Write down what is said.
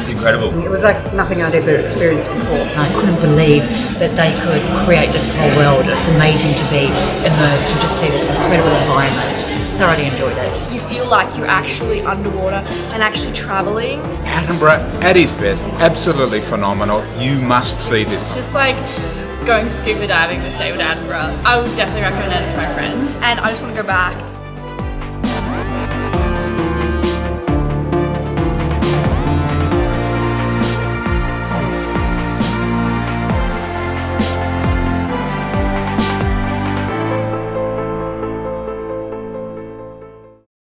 It's incredible. It was like nothing I'd ever experienced before. I couldn't believe that they could create this whole world. It's amazing to be immersed and just see this incredible environment. Thoroughly enjoyed it. You feel like you're actually underwater and actually travelling. Attenborough at his best, absolutely phenomenal. You must see this. It's just like going scuba diving with David Attenborough. I would definitely recommend it to my friends. And I just want to go back